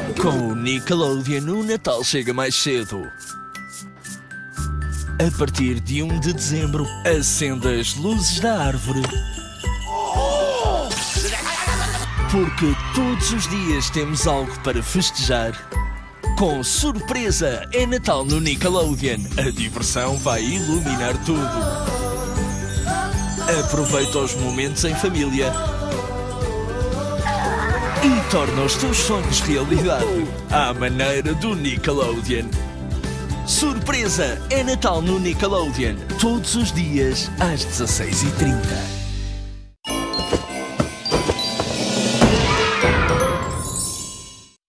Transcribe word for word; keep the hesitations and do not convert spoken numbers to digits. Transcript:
Com o Nickelodeon, o Natal chega mais cedo. A partir de um de dezembro, acenda as luzes da árvore. Porque todos os dias temos algo para festejar. Com surpresa, é Natal no Nickelodeon. A diversão vai iluminar tudo. Aproveita os momentos em família e torna os teus sonhos realidade à maneira do Nickelodeon. Surpresa! É Natal no Nickelodeon. Todos os dias às dezasseis e trinta.